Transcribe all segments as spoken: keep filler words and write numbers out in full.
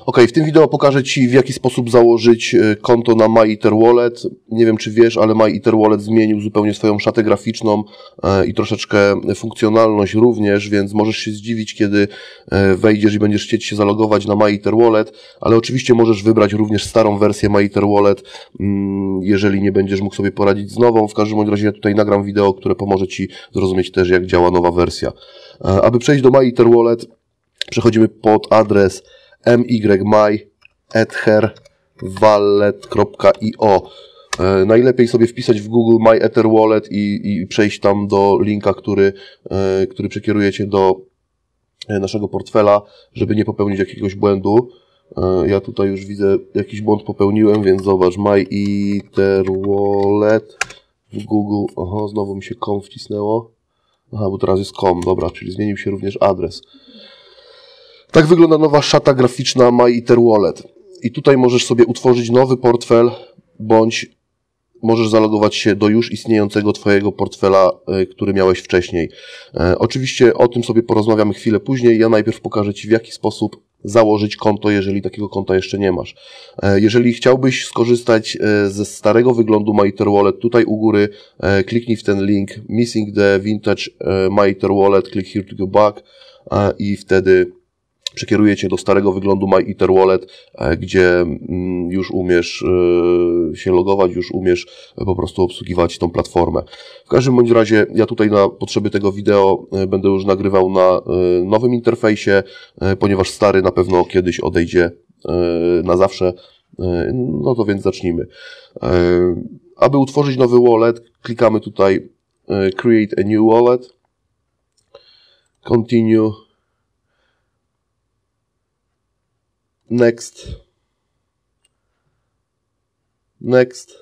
Ok, w tym wideo pokażę Ci, w jaki sposób założyć konto na MyEtherWallet. Nie wiem, czy wiesz, ale MyEtherWallet zmienił zupełnie swoją szatę graficzną i troszeczkę funkcjonalność również, więc możesz się zdziwić, kiedy wejdziesz i będziesz chcieć się zalogować na MyEtherWallet, ale oczywiście możesz wybrać również starą wersję MyEtherWallet, jeżeli nie będziesz mógł sobie poradzić z nową. W każdym razie ja tutaj nagram wideo, które pomoże Ci zrozumieć też, jak działa nowa wersja. Aby przejść do MyEtherWallet, przechodzimy pod adres m y my ether wallet kropka i o. E, najlepiej sobie wpisać w Google MyEtherWallet i, i przejść tam do linka, który, e, który przekieruje Cię do naszego portfela, żeby nie popełnić jakiegoś błędu. E, ja tutaj już widzę, jakiś błąd popełniłem, więc zobacz, MyEtherWallet w Google. Aha, znowu mi się com wcisnęło. Aha, bo teraz jest com, dobra, czyli zmienił się również adres. Tak wygląda nowa szata graficzna MyEtherWallet. I tutaj możesz sobie utworzyć nowy portfel, bądź możesz zalogować się do już istniejącego Twojego portfela, który miałeś wcześniej. E, oczywiście o tym sobie porozmawiamy chwilę później. Ja najpierw pokażę Ci, w jaki sposób założyć konto, jeżeli takiego konta jeszcze nie masz. E, jeżeli chciałbyś skorzystać ze starego wyglądu MyEtherWallet, tutaj u góry e, kliknij w ten link Missing the Vintage MyEtherWallet, click here to go back e, i wtedy przekieruje Cię do starego wyglądu MyEtherWallet, gdzie już umiesz się logować, już umiesz po prostu obsługiwać tą platformę. W każdym bądź razie ja tutaj na potrzeby tego wideo będę już nagrywał na nowym interfejsie, ponieważ stary na pewno kiedyś odejdzie na zawsze. No to więc zacznijmy. Aby utworzyć nowy wallet, klikamy tutaj Create a new wallet, Continue, Next, Next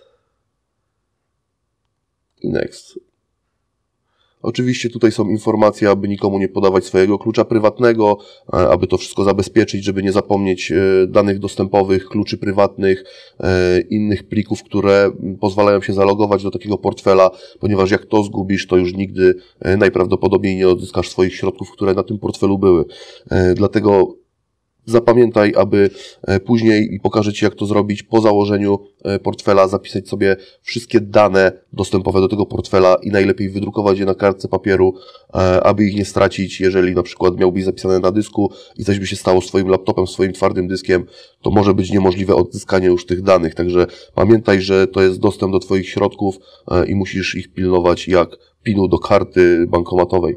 i Next. Oczywiście tutaj są informacje, aby nikomu nie podawać swojego klucza prywatnego, aby to wszystko zabezpieczyć, żeby nie zapomnieć danych dostępowych, kluczy prywatnych, innych plików, które pozwalają się zalogować do takiego portfela, ponieważ jak to zgubisz, to już nigdy najprawdopodobniej nie odzyskasz swoich środków, które na tym portfelu były. Dlatego zapamiętaj, aby później, i pokażę Ci, jak to zrobić, po założeniu portfela zapisać sobie wszystkie dane dostępowe do tego portfela i najlepiej wydrukować je na kartce papieru, aby ich nie stracić. Jeżeli na przykład miałbyś zapisane na dysku i coś by się stało z Twoim laptopem, swoim twardym dyskiem, to może być niemożliwe odzyskanie już tych danych. Także pamiętaj, że to jest dostęp do Twoich środków i musisz ich pilnować jak pinu do karty bankomatowej.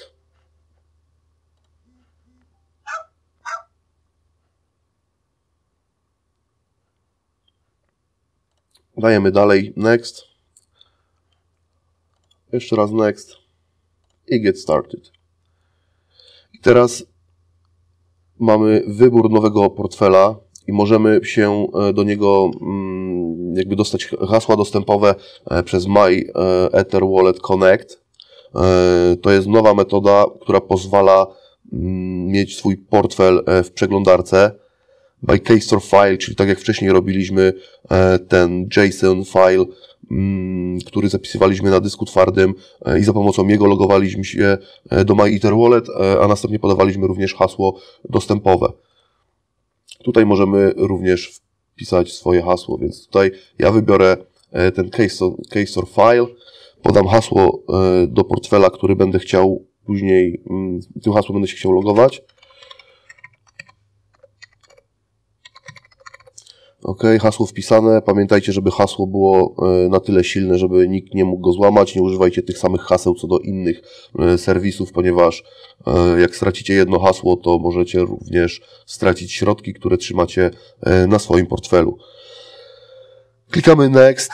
Dajemy dalej, Next, jeszcze raz Next i Get Started. I teraz mamy wybór nowego portfela i możemy się do niego jakby dostać hasła dostępowe przez MyEtherWallet Connect. To jest nowa metoda, która pozwala mieć swój portfel w przeglądarce. By Keystore File, czyli tak jak wcześniej robiliśmy ten JSON file, który zapisywaliśmy na dysku twardym i za pomocą niego logowaliśmy się do MyEtherWallet, a następnie podawaliśmy również hasło dostępowe. Tutaj możemy również wpisać swoje hasło, więc tutaj ja wybiorę ten Keystore File, podam hasło do portfela, który będę chciał później, tym hasłem będę się chciał logować. Ok, hasło wpisane. Pamiętajcie, żeby hasło było na tyle silne, żeby nikt nie mógł go złamać. Nie używajcie tych samych haseł co do innych serwisów, ponieważ jak stracicie jedno hasło, to możecie również stracić środki, które trzymacie na swoim portfelu. Klikamy Next.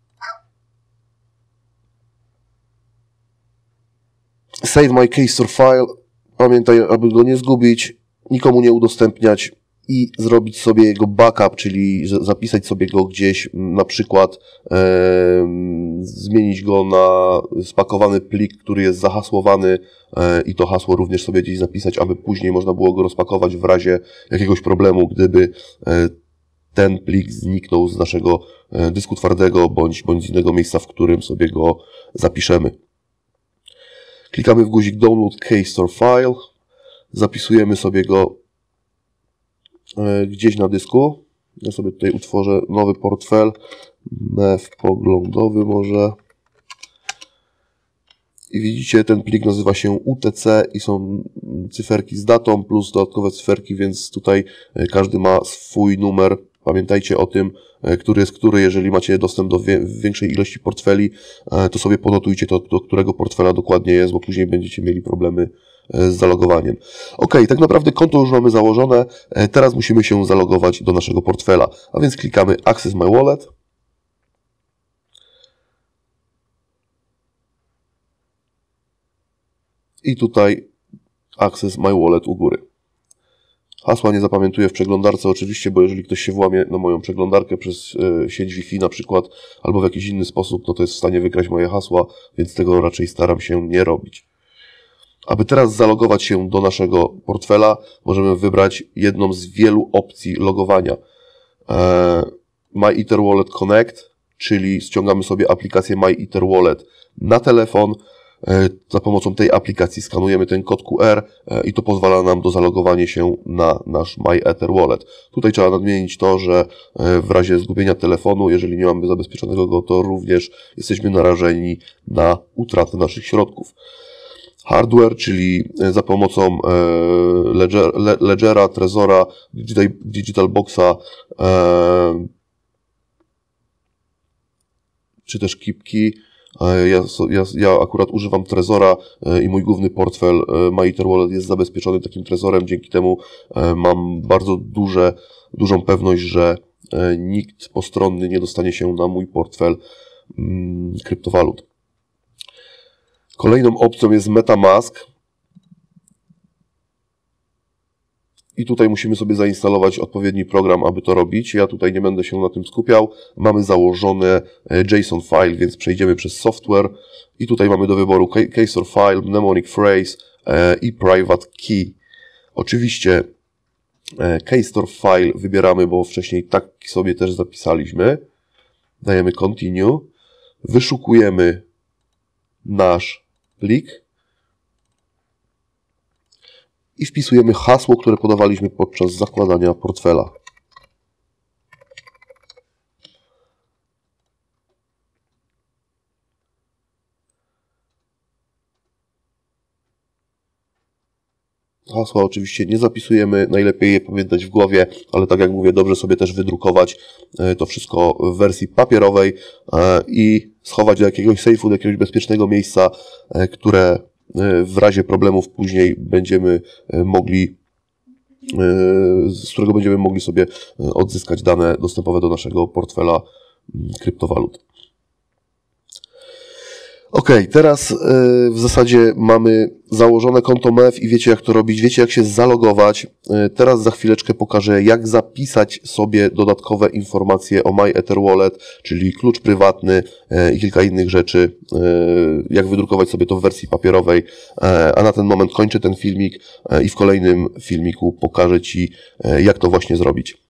Save my Keystore file. Pamiętaj, aby go nie zgubić, nikomu nie udostępniać i zrobić sobie jego backup, czyli zapisać sobie go gdzieś, na przykład e, zmienić go na spakowany plik, który jest zahasłowany e, i to hasło również sobie gdzieś zapisać, aby później można było go rozpakować w razie jakiegoś problemu, gdyby e, ten plik zniknął z naszego e, dysku twardego bądź, bądź z innego miejsca, w którym sobie go zapiszemy. Klikamy w guzik Download Keystore File, zapisujemy sobie go gdzieś na dysku. Ja sobie tutaj utworzę nowy portfel, mef poglądowy może. I widzicie, ten plik nazywa się U T C i są cyferki z datą plus dodatkowe cyferki, więc tutaj każdy ma swój numer. Pamiętajcie o tym, który jest który. Jeżeli macie dostęp do większej ilości portfeli, to sobie ponotujcie to, do którego portfela dokładnie jest, bo później będziecie mieli problemy z zalogowaniem. Ok, tak naprawdę konto już mamy założone. Teraz musimy się zalogować do naszego portfela. A więc klikamy Access My Wallet. I tutaj Access My Wallet u góry. Hasła nie zapamiętuję w przeglądarce oczywiście, bo jeżeli ktoś się włamie na moją przeglądarkę przez y, sieć Wi-Fi na przykład, albo w jakiś inny sposób, no to jest w stanie wygrać moje hasła, więc tego raczej staram się nie robić. Aby teraz zalogować się do naszego portfela, możemy wybrać jedną z wielu opcji logowania. E, MyEtherWallet Connect, czyli ściągamy sobie aplikację MyEtherWallet na telefon. Za pomocą tej aplikacji skanujemy ten kod Q R i to pozwala nam do zalogowania się na nasz MyEtherWallet. Tutaj trzeba nadmienić to, że w razie zgubienia telefonu, jeżeli nie mamy zabezpieczonego go, to również jesteśmy narażeni na utratę naszych środków. Hardware, czyli za pomocą Ledger, Ledgera, Trezora, Digital, Digital Boxa, czy też KeepKey. Ja, ja, ja akurat używam Trezora i mój główny portfel MyEtherWallet jest zabezpieczony takim Trezorem. Dzięki temu mam bardzo duże, dużą pewność, że nikt postronny nie dostanie się na mój portfel kryptowalut. Kolejną opcją jest MetaMask. I tutaj musimy sobie zainstalować odpowiedni program, aby to robić. Ja tutaj nie będę się na tym skupiał. Mamy założone JSON file, więc przejdziemy przez software. I tutaj mamy do wyboru Keystore File, Mnemonic Phrase i Private Key. Oczywiście Keystore File wybieramy, bo wcześniej tak sobie też zapisaliśmy. Dajemy Continue. Wyszukujemy nasz plik. I wpisujemy hasło, które podawaliśmy podczas zakładania portfela. Hasła oczywiście nie zapisujemy, najlepiej je pamiętać w głowie, ale tak jak mówię, dobrze sobie też wydrukować to wszystko w wersji papierowej i schować do jakiegoś sejfu, do jakiegoś bezpiecznego miejsca, które w razie problemów później będziemy mogli, z którego będziemy mogli sobie odzyskać dane dostępowe do naszego portfela kryptowalut. Ok, teraz w zasadzie mamy założone konto mef i wiecie jak to robić, wiecie jak się zalogować. Teraz za chwileczkę pokażę jak zapisać sobie dodatkowe informacje o MyEtherWallet, czyli klucz prywatny i kilka innych rzeczy, jak wydrukować sobie to w wersji papierowej, a na ten moment kończę ten filmik i w kolejnym filmiku pokażę Ci jak to właśnie zrobić.